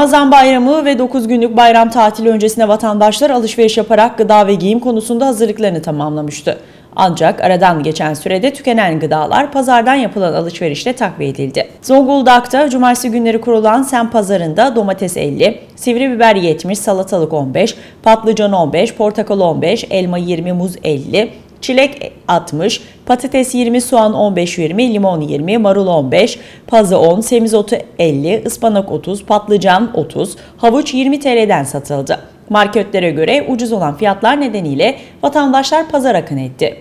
Ramazan bayramı ve 9 günlük bayram tatili öncesine vatandaşlar alışveriş yaparak gıda ve giyim konusunda hazırlıklarını tamamlamıştı. Ancak aradan geçen sürede tükenen gıdalar pazardan yapılan alışverişle takviye edildi. Zonguldak'ta cumartesi günleri kurulan Sem Pazarı'nda domates 50, sivri biber 70, salatalık 15, patlıcan 15, portakal 15, elma 20, muz 50, çilek 60, patates 20, soğan 15-20, limon 20, marul 15, pazı 10, semizotu 50, ıspanak 30, patlıcan 30, havuç 20 TL'den satıldı. Marketlere göre ucuz olan fiyatlar nedeniyle vatandaşlar pazara akın etti.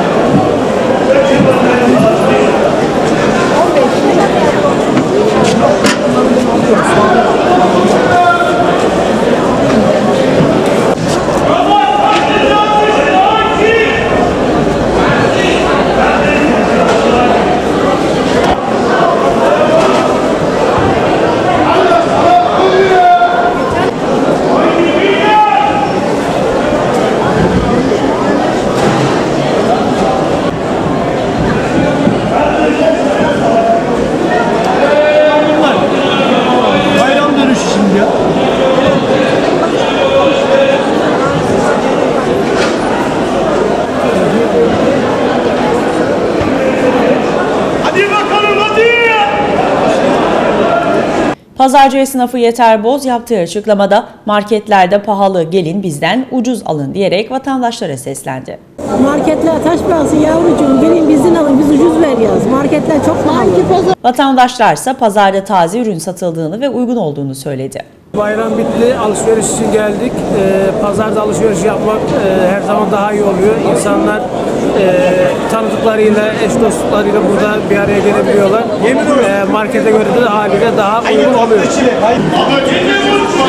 Pazarcı esnafı Yeter Boz yaptığı açıklamada marketlerde pahalı gelin bizden ucuz alın diyerek vatandaşlara seslendi. Marketler taş parası yavrucuğum, gelin bizden alın, biz ucuz veriyoruz. Marketler çok pahalı. Vatandaşlarsa pazarda taze ürün satıldığını ve uygun olduğunu söyledi. Bayram bitti, alışveriş için geldik. Pazarda alışveriş yapmak her zaman daha iyi oluyor. İnsanlar tanıdıklarıyla, eş dostluklarıyla burada bir araya gelebiliyorlar. Markete göre de haliyle daha uygun oluyor.